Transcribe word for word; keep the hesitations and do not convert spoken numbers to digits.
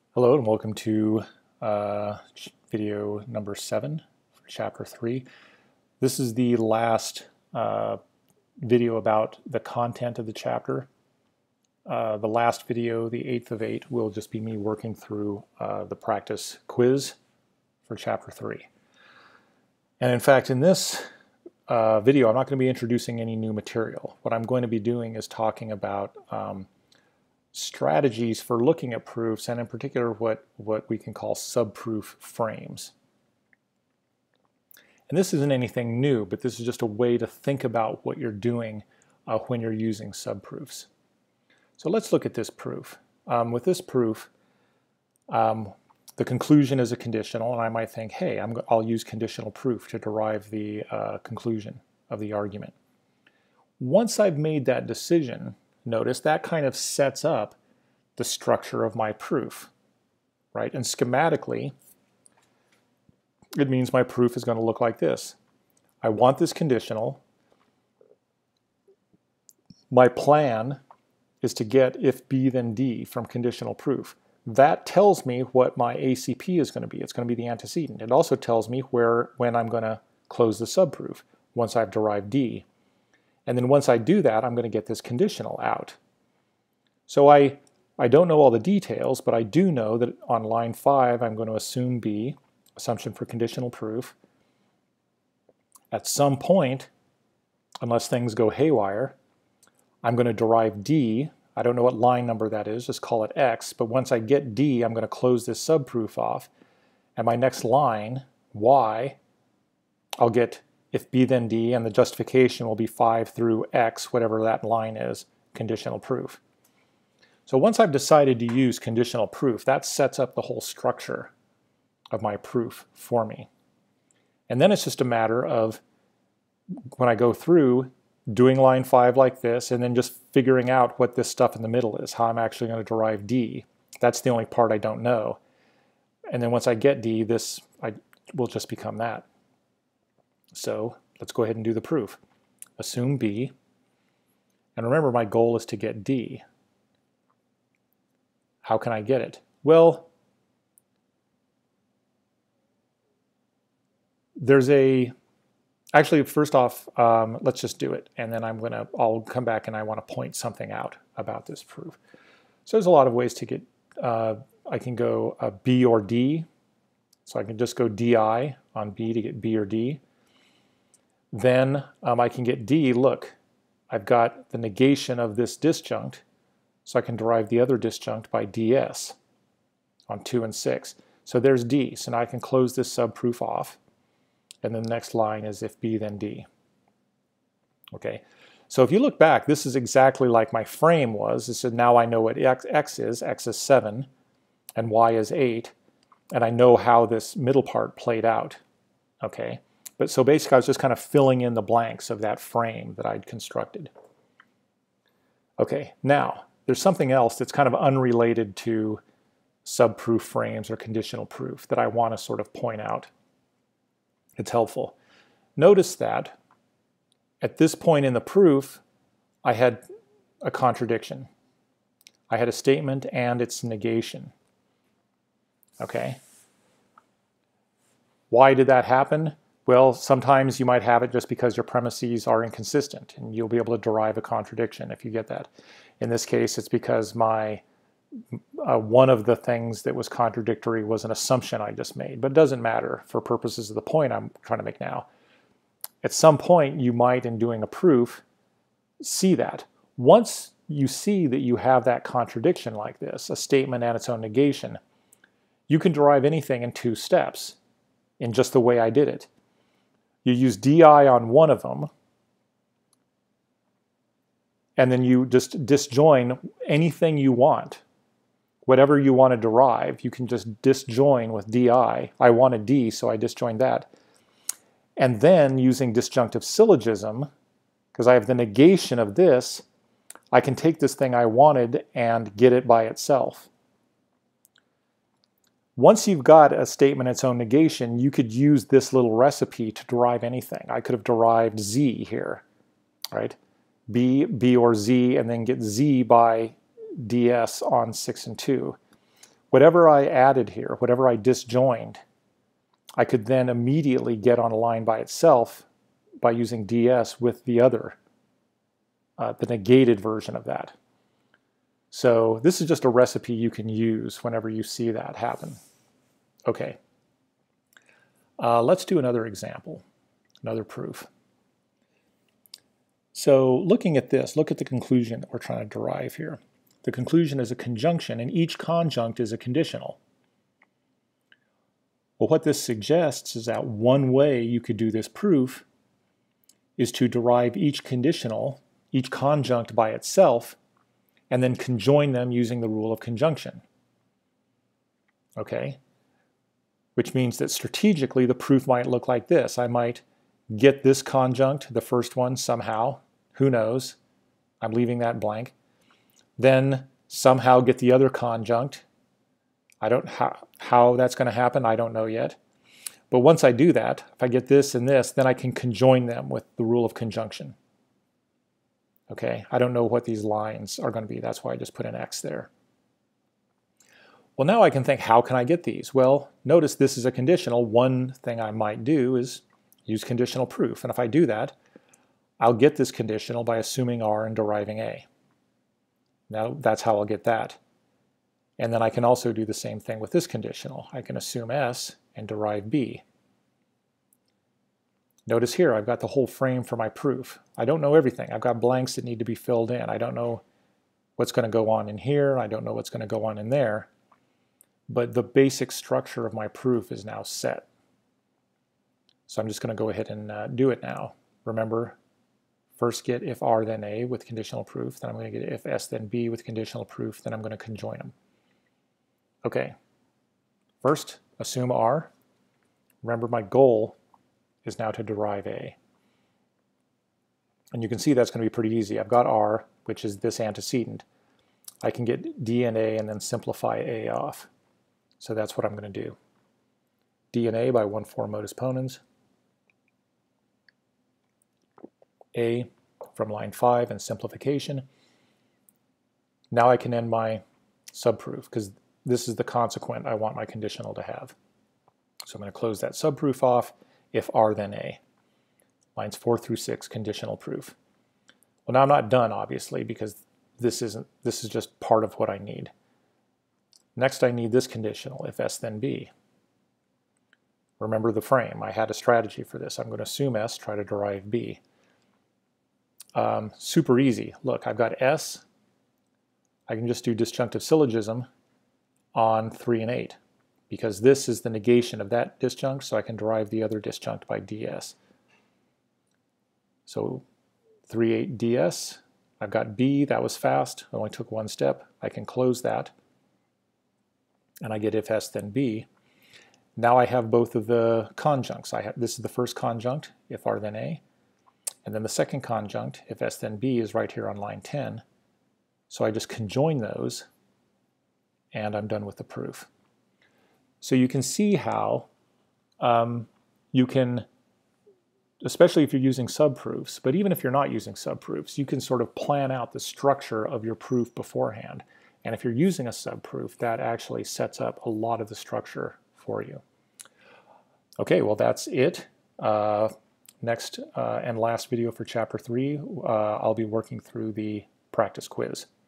Hello and welcome to uh, video number seven for chapter three. This is the last uh, video about the content of the chapter. Uh, the last video, the eighth of eight, will just be me working through uh, the practice quiz for chapter three. And in fact, in this uh, video, I'm not going to be introducing any new material. What I'm going to be doing is talking about um, strategies for looking at proofs, and in particular what, what we can call subproof frames. And this isn't anything new, but this is just a way to think about what you're doing uh, when you're using subproofs. So let's look at this proof. Um, with this proof, um, the conclusion is a conditional, and I might think, hey, I'm, I'll use conditional proof to derive the uh, conclusion of the argument. Once I've made that decision, notice that kind of sets up the structure of my proof, right? And schematically, it means my proof is going to look like this. I want this conditional. My plan is to get if B then D from conditional proof. That tells me what my A C P is going to be. It's going to be the antecedent. It also tells me where when I'm going to close the subproof once I've derived D. And then once I do that, I'm going to get this conditional out. So I, I don't know all the details, but I do know that on line five, I'm going to assume B, assumption for conditional proof. At some point, unless things go haywire, I'm going to derive D. I don't know what line number that is, just call it X. But once I get D, I'm going to close this subproof off. And my next line, Y, I'll get if B then D, and the justification will be five through X, whatever that line is, conditional proof. So once I've decided to use conditional proof, that sets up the whole structure of my proof for me. And then it's just a matter of, when I go through, doing line five like this, and then just figuring out what this stuff in the middle is, how I'm actually going to derive D. That's the only part I don't know. And then once I get D, this I, will just become that. So let's go ahead and do the proof. Assume B, and remember my goal is to get D. How can I get it? Well, there's a, actually first off, um, let's just do it, and then I'm gonna, I'll come back and I want to point something out about this proof. So there's a lot of ways to get, uh, I can go uh, B or D, so I can just go D I on B to get B or D. Then um, I can get D, look, I've got the negation of this disjunct, so I can derive the other disjunct by D S on two and six. So there's D, so now I can close this subproof off, and then the next line is if B then D. Okay, so if you look back, this is exactly like my frame was. It said now I know what X, X is, X is seven, and Y is eight, and I know how this middle part played out, okay? But so basically I was just kind of filling in the blanks of that frame that I'd constructed. Okay, now there's something else that's kind of unrelated to subproof frames or conditional proof that I want to sort of point out. It's helpful. Notice that at this point in the proof, I had a contradiction. I had a statement and its negation. Okay. Why did that happen? Well, sometimes you might have it just because your premises are inconsistent, and you'll be able to derive a contradiction if you get that. In this case, it's because my uh, one of the things that was contradictory was an assumption I just made, but it doesn't matter for purposes of the point I'm trying to make now. At some point, you might, in doing a proof, see that. Once you see that you have that contradiction like this, a statement and its own negation, you can derive anything in two steps in just the way I did it. You use D I on one of them, and then you just disjoin anything you want. Whatever you want to derive, you can just disjoin with D I. I wanted D, so I disjoined that. And then using disjunctive syllogism, because I have the negation of this, I can take this thing I wanted and get it by itself. Once you've got a statement its own negation, you could use this little recipe to derive anything. I could have derived Z here, right? B, B or Z, and then get Z by D S on six and two. whatever I added here, whatever I disjoined, I could then immediately get on a line by itself by using D S with the other, uh, the negated version of that. So this is just a recipe you can use whenever you see that happen. Okay, uh, let's do another example, another proof. So looking at this, look at the conclusion that we're trying to derive here. The conclusion is a conjunction, and each conjunct is a conditional. Well, what this suggests is that one way you could do this proof is to derive each conditional, each conjunct by itself, and then conjoin them using the rule of conjunction. Okay? Which means that strategically the proof might look like this. I might get this conjunct, the first one, somehow. Who knows? I'm leaving that blank. Then somehow get the other conjunct. I don't how, how that's going to happen, I don't know yet. But once I do that, if I get this and this, then I can conjoin them with the rule of conjunction. Okay, I don't know what these lines are going to be. That's why I just put an X there. Well, now I can think, how can I get these? Well, notice this is a conditional. One thing I might do is use conditional proof. And if I do that, I'll get this conditional by assuming R and deriving A. Now, that's how I'll get that. And then I can also do the same thing with this conditional. I can assume S and derive B. Notice here, I've got the whole frame for my proof. I don't know everything. I've got blanks that need to be filled in. I don't know what's going to go on in here. I don't know what's going to go on in there. But the basic structure of my proof is now set. So I'm just going to go ahead and uh, do it now. Remember, first get if R then A with conditional proof. Then I'm going to get if S then B with conditional proof. Then I'm going to conjoin them. Okay. First, assume R. Remember, my goal is now to derive A. And you can see that's going to be pretty easy. I've got R, which is this antecedent. I can get D and A and then simplify A off. So that's what I'm going to do. D and A by one form modus ponens. A from line five and simplification. Now I can end my subproof because this is the consequent I want my conditional to have. So I'm going to close that subproof off. If R then A. Lines four through six, conditional proof. Well, now I'm not done, obviously, because this isn't. This is just part of what I need. Next, I need this conditional, if S then B. Remember the frame. I had a strategy for this. I'm going to assume S, try to derive B. Um, super easy. Look, I've got S. I can just do disjunctive syllogism on three and eight. Because this is the negation of that disjunct, so I can derive the other disjunct by D S. So three eight D S, I've got B, that was fast, it only took one step. I can close that, and I get if S then B. Now I have both of the conjuncts. I have, this is the first conjunct, if R then A, and then the second conjunct, if S then B, is right here on line ten. So I just conjoin those, and I'm done with the proof. So you can see how um, you can, especially if you're using subproofs, but even if you're not using subproofs, you can sort of plan out the structure of your proof beforehand. And if you're using a subproof, that actually sets up a lot of the structure for you. Okay, well that's it. Uh, next uh, and last video for chapter three, uh, I'll be working through the practice quiz.